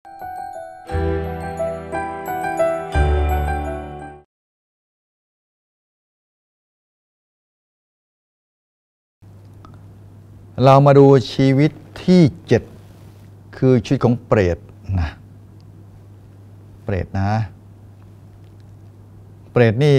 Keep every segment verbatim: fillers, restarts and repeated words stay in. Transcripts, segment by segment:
เรามาดูชีวิตที่เจ็ดคือชีวิตของเปรตนะเปรตนะเปรตนี่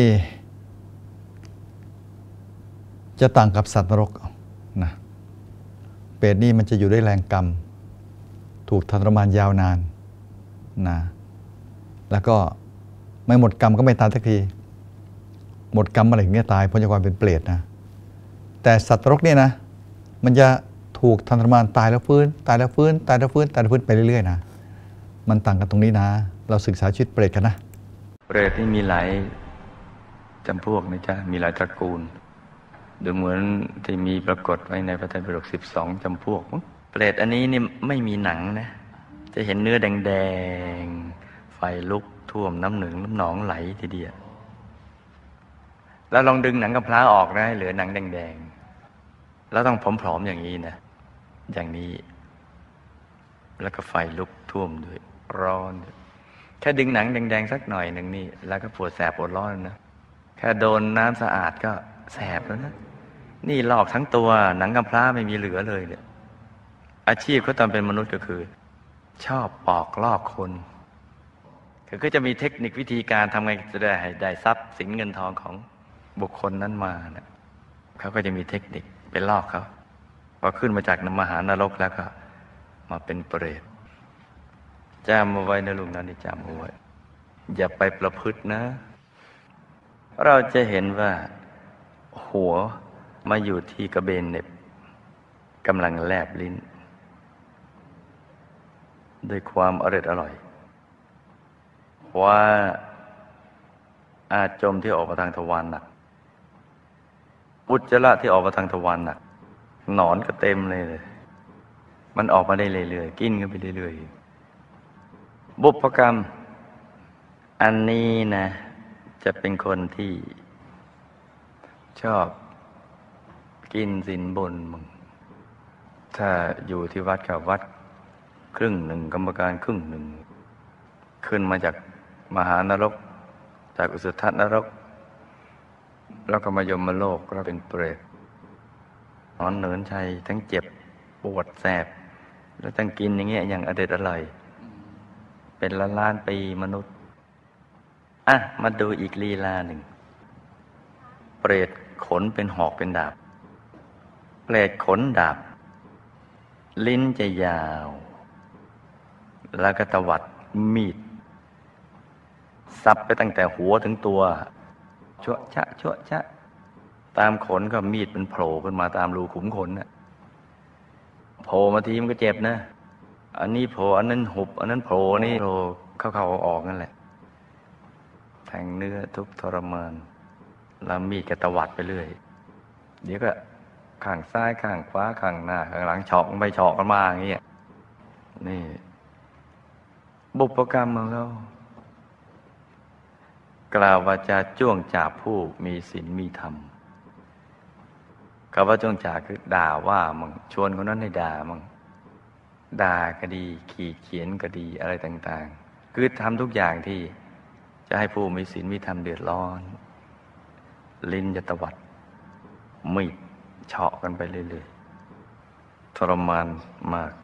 จะต่างกับสัตว์นรกนะเปรตนี่มันจะอยู่ด้วยแรงกรรมถูกทรมานยาวนานนะแล้วก็ไม่หมดกรรมก็ไม่ตายสักทีหมดกรรมอะไรอย่างเงี้ยตายพ้นจากความเป็นเปรตนะแต่สัตว์นรกเนี่ยนะมันจะถูกทรมานตายแล้วฟื้นตายแล้วฟื้นตายแล้วฟื้นตายแล้วฟื้นไปเรื่อยๆนะมันต่างกันตรงนี้นะเราศึกษาชีวิตเปรตกันนะเปรตนี่มีหลายจำพวกนะจ๊ะมีหลายตระกูลดูเหมือนที่มีปรากฏไว้ในพระไตรปิฎกสิบสองจำพวกเปรตอันนี้นี่ไม่มีหนังนะจะเห็นเนื้อแดงๆไฟลุกท่วมน้ำหนึ่งน้ำหนองไหลทีเดียวแล้วลองดึงหนังกำพร้าออกนะเหลือหนังแดงๆแล้วต้องผอมๆอย่างนี้นะอย่างนี้แล้วก็ไฟลุกท่วมด้วยร้อนแค่ดึงหนังแดงๆสักหน่อยหนึ่งนี่แล้วก็ปวดแสบปวดร้อนนะแค่โดนน้ำสะอาดก็แสบแล้วนะนี่ลอกทั้งตัวหนังกำพร้าไม่มีเหลือเลยเนี่ยอาชีพเขาตอนเป็นมนุษย์ก็คือชอบปอกลอกคนคือก็จะมีเทคนิควิธีการทำไงจะได้ให้ได้ทรัพย์สินเงินทองของบุคคลนั้นมานะเขาก็จะมีเทคนิคไปลอกเขาพอขึ้นมาจากมหานรกแล้วก็มาเป็นเปรตจำเอาไว้นะลุงนะนี่จำเอาไว้อย่าไปประพฤตินะเราจะเห็นว่าหัวมาอยู่ที่กระเบนเหน็บกำลังแลบลิ้นด้วยความอร่อยอร่อยว่าอาจมที่ออกมาทางทวารหนักอุจจาระที่ออกมาทางทวารหนักหนอนก็เต็มเลยเลยมันออกมาได้เรื่อยๆกินกันไปเรื่อยๆบุพกรรมอันนี้นะจะเป็นคนที่ชอบกินสินบนมึงถ้าอยู่ที่วัดกับวัดครึ่งหนึ่งกรรมการครึ่งหนึ่งขึ้นมาจากมหานรกจากอุสุทนรกแล้วก็มายมโลกก็เป็นเปรตนอนเหนินชัยทั้งเจ็บปวดแสบแล้วต้องกินอย่างเงี้ยอย่างอเด็ดอร่อยเป็นล้านล้านปีมนุษย์อ่ะมาดูอีกลีลาหนึ่งเปรตขนเป็นหอกเป็นดาบเปรตขนดาบลิ้นจะยาวแล้วก็ตวัดมีดสับไปตั้งแต่หัวถึงตัวชั่วชะชั่วชะตามขนก็มีดมันโผล่ขึ้นมาตามรูขุมขนน่ะโผล่มาทีมันก็เจ็บนะอันนี้โผล่อันนั้นหุบอันนั้นโผล่นี่โผล่เข้าเข้าออกนั่นแหละแทงเนื้อทุกทรมานแล้วมีดก็ตวัดไปเรื่อยเดี๋ยวก็ข้างซ้ายข้างขวาข้างหน้าข้างหลังเฉาะไปเฉาะกันมาอย่างเงี้ยนี่บุพกรรมของเขากล่าววาจาจ้วงจาบผู้มีศีลมีธรรมคำว่าจ้วงจาคือด่าว่ามึงชวนคนนั้นให้ด่ามึงด่าก็ดีขีดเขียนก็ดีอะไรต่างๆคือทำทุกอย่างที่จะให้ผู้มีศีลมีธรรมเดือดร้อนลิ้นจะตวัดมีดเฉาะกันไปเรื่อยๆทรมานมาก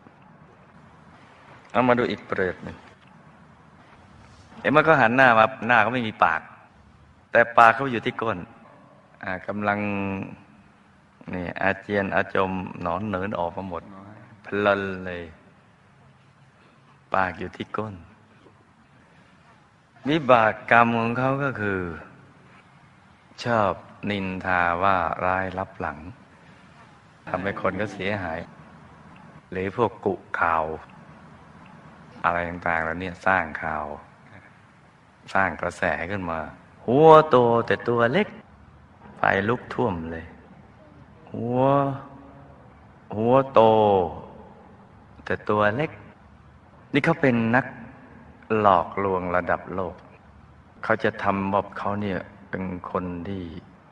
เอามาดูอีกเปรตหนึ่งเห็นมันก็หันหน้ามาหน้าเขาไม่มีปากแต่ปากเขาอยู่ที่ก้นอ่ากำลังนี่อาเจียนอาจมหนอนเหนินออกมาหมดพลันเลยปากอยู่ที่ก้นวิบากกรรมของเขาก็คือชอบนินทาว่าร้ายลับหลังทำให้คนก็เสียหายหรือพวกกุข่าวอะไรต่างๆแล้วเนี่ยสร้างข่าวสร้างกระแสขึ้นมาหัวโตแต่ตัวเล็กไฟลุกท่วมเลยหัวหัวโตแต่ตัวเล็กนี่เขาเป็นนักหลอกลวงระดับโลกเขาจะทำบอกเขาเนี่ยเป็นคนที่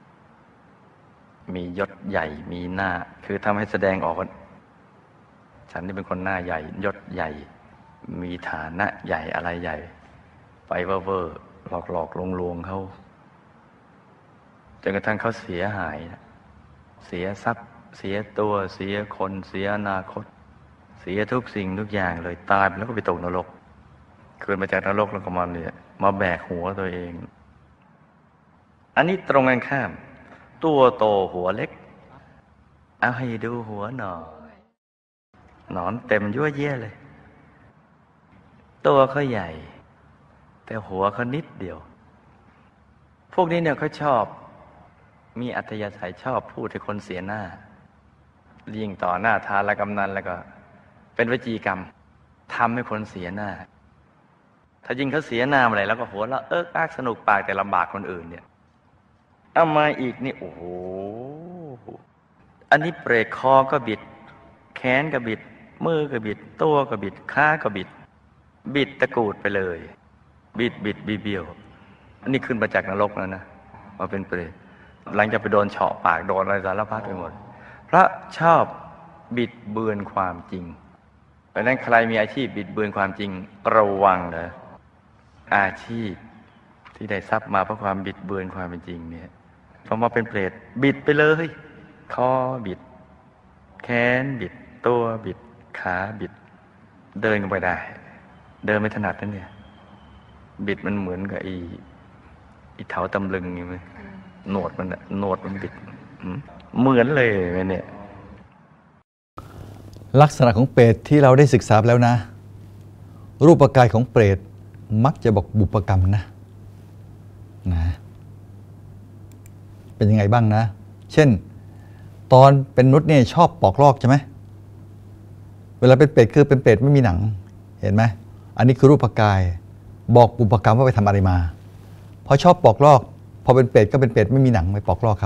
มียศใหญ่มีหน้าคือทำให้แสดงออกว่าฉันนี่เป็นคนหน้าใหญ่ยศใหญ่มีฐานะใหญ่อะไรใหญ่ ไปเว่อร์ๆหลอกหลอกลวงลวงเขาจนกระทั่งเขาเสียหายเสียทรัพย์เสียตัวเสียคนเสียอนาคตเสียทุกสิ่งทุกอย่างเลยตายไปแล้วก็ไปตกนรกคืนมาจากนรกแล้วก็มาเนี่ยมาแบกหัวตัวเอง อันนี้ตรงกันข้ามตัวโตหัวเล็กเอาให้ดูหัวหน่อยหนอนเต็มยั่วเยี่ยเลยตัวเขาใหญ่แต่หัวเขานิดเดียวพวกนี้เนี่ยเขาชอบมีอัธยาศัยชอบพูดให้คนเสียหน้ายิ่งต่อหน้าทานและกำนันแล้วก็เป็นวจีกรรมทำให้คนเสียหน้าถ้ายิ่งเขาเสียหน้าอะไรแล้วก็หัวเราะเอิกอักสนุกปากแต่ลำบากคนอื่นเนี่ยเอามาอีกนี่โอ้โหอันนี้เปรกคอก็บิดแขนก็บิดมือก็บิดตัวก็บิดขาก็บิดบิดตะกูดไปเลยบิดบิดบิเบี้ยวอันนี้ขึ้นมาจากนรกแล้วนะมาเป็นเปรตหลังจากไปโดนเฉาะปากโดนอะไรสารพัดไปหมดเพราะชอบบิดเบือนความจริงเพราะนั้นใครมีอาชีพบิดเบือนความจริงระวังนะอาชีพที่ได้ทรัพย์มาเพราะความบิดเบือนความเป็นจริงเนี่ยพอมาเป็นเปรตบิดไปเลยคอบิดแขนบิดตัวบิดขาบิดเดินก็ไม่ได้เดินไม่ถนัดนั่นเนี่ยบิดมันเหมือนกับไอ้ไอ้เถาตำลึงอย่างนี้โหนดมันโหนดมันบิดเหมือนเลยเนี่ยลักษณะของเปรตที่เราได้ศึกษาแล้วนะ รูปกายของเปรตมักจะบอกบุพกรรมนะนะเป็นยังไงบ้างนะเช่นตอนเป็นมนุษย์เนี่ยชอบปอกลอกใช่ไหมเวลาเป็นเปรตคือเป็นเปรตไม่มีหนังเห็นไหมอันนี้คือรูปกายบอกบุพกรรมว่าไปทำอะไรมาพอชอบปอกลอกพอเป็นเปรตก็เป็นเปรตไม่มีหนังไปปอกลอกเขา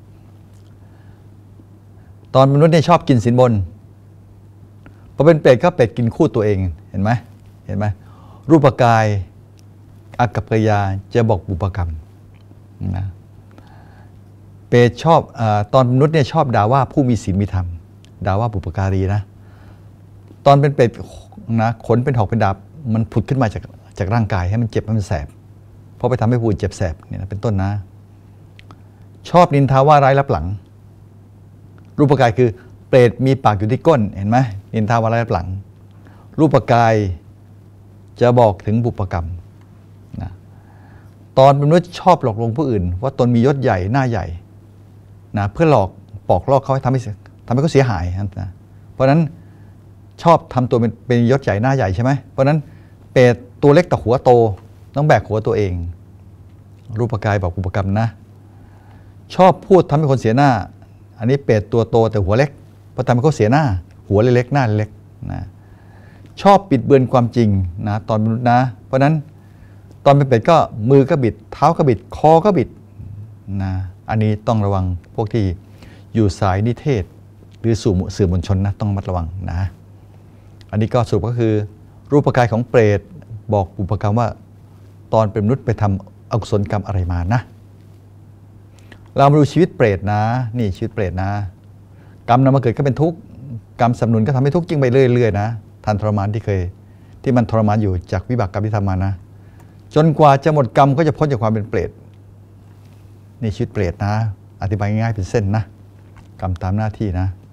ตอนมนุษย์เนี่ยชอบกินสินบนพอเป็นเปรตก็เปรตกินคู่ตัวเองเห็นไหมเห็นไหมรูปกายอากัปกิริยาจะบอกบุพกรรมนะเปรตชอบอตอนมนุษย์เนี่ยชอบด่าว่าผู้มีศีลมีธรรมด่าว่าบุพการีนะตอนเป็นเปรตนะขนเป็นหอกเป็นดาบมันผุดขึ้นมาจากจากร่างกายให้มันเจ็บให้มันแสบเพราะไปทำให้ผู้อื่นเจ็บแสบเนี่ยนะเป็นต้นนะชอบนินทาว่าร้ายรับหลังรูปกายคือเปรตมีปากอยู่ที่ก้นเห็นไหมนินทาว่าร้ายรับหลังรูปกายจะบอกถึงบุพกรรมนะตอนเป็นมนุษย์ชอบหลอกลวงผู้อื่นว่าตนมียศใหญ่หน้าใหญ่นะเพื่อหลอกปอกลอกเขาให้ทำให้ทำให้เขาเสียหายนะเพราะฉะนั้นชอบทำตัวเป็นเป็นยศใหญ่หน้าใหญ่ใช่ไหมเพราะฉะนั้นเปรตตัวเล็กแต่หัวโตต้องแบกหัวตัวเองรูปกายบอกบุพกรรมนะชอบพูดทำให้คนเสียหน้าอันนี้เปรตตัวโตแต่หัวเล็กเพราะทำให้เขาเสียหน้าหัวเล็กๆหน้าเล็กนะชอบปิดเบือนความจริงนะตอนมนุษย์นะเพราะนั้นตอนเป็นเปรตก็มือก็บิดเท้าก็บิดคอก็บิดนะอันนี้ต้องระวังพวกที่อยู่สายนิเทศหรือสู่สื่อมวลชนนะต้องมัดระวังนะอันนี้ก็สรุปก็คือรูปกายของเปรตบอกบุพกรรมว่าตอนเป็นมนุษย์ไปทำอกุศลกรรมอะไรมานะเรามาดูชีวิตเปรตนะนี่ชีวิตเปรตนะกรรมนำมาเกิดก็เป็นทุกข์กรรมสำนุนก็ทำให้ทุกข์ยิ่งไปเรื่อยๆนะทันทรมานที่เคยที่มันทรมานอยู่จากวิบากกรรมที่ทำมานะจนกว่าจะหมดกรรมก็จะพ้นจากความเป็นเปรตนี่ชีวิตเปรตนะอธิบายง่ายๆเป็นเส้นนะกรรมตามหน้าที่นะ